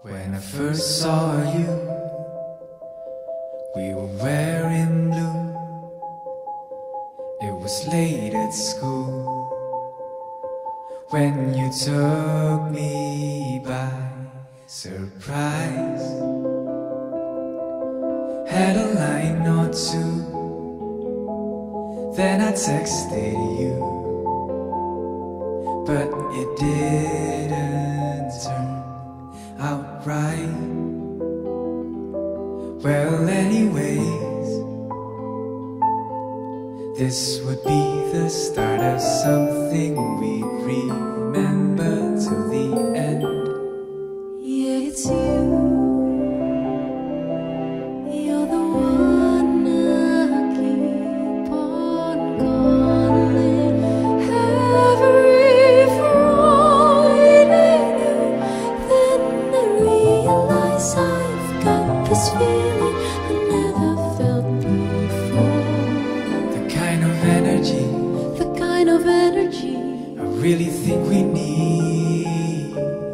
When I first saw you, we were wearing blue. It was late at school when you took me by surprise. Had a line or two, then I texted you, but it didn't turn out right. Well, anyways, this would be the start of something we remember till the end. Yeah, it's you. You're the one I keep on calling. Every Friday, then I realize I've got this feeling I never felt before. The kind of energy I really think we need.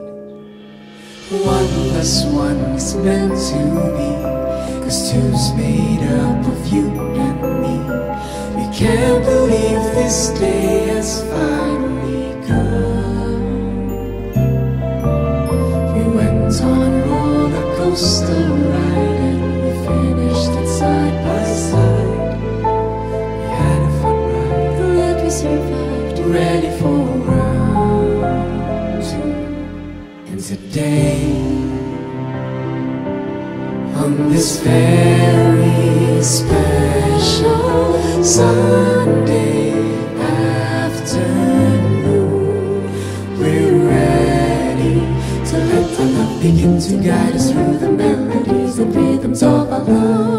1+1 is meant to be, 'cause two's made up of you and me. We can't believe this day has finally come. We went on a roller coaster ride and we finished it side by side. We had a fun ride, Glad we survived. ready for round two. And today, on this very special Sunday afternoon, we're ready to let the love begin to guide us through the melodies and rhythms of our love.